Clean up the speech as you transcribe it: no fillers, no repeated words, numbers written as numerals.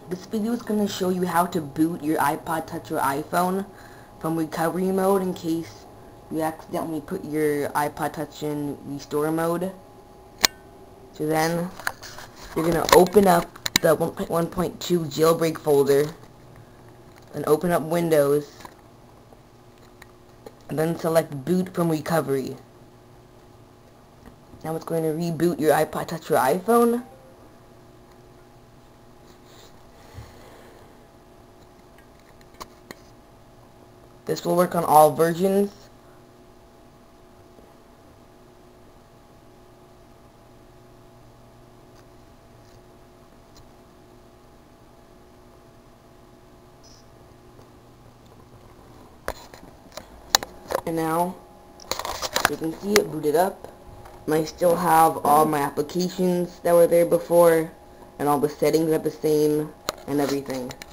This video is going to show you how to boot your iPod Touch or iPhone from recovery mode in case you accidentally put your iPod Touch in restore mode. So then you're going to open up the 1.1.2 jailbreak folder and open up Windows and then select boot from recovery. Now it's going to reboot your iPod Touch or iPhone. This will work on all versions. And now, you can see it booted up. And I still have all my applications that were there before, and all the settings are the same, and everything.